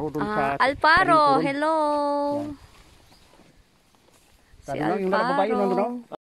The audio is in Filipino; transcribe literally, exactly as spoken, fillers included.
dun Ah, sa Alparo, Taringkuron. hello. Yan. Si Sabi lang, yung nakababae Alparo. nandun, no?